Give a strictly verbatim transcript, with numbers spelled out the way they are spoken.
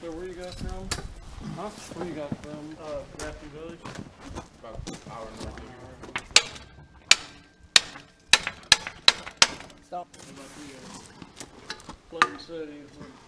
So where you got from? Huh? Where you got from? Uh, Grafton Village. About an hour north of here. Stop. What about the uh, Pleasant City?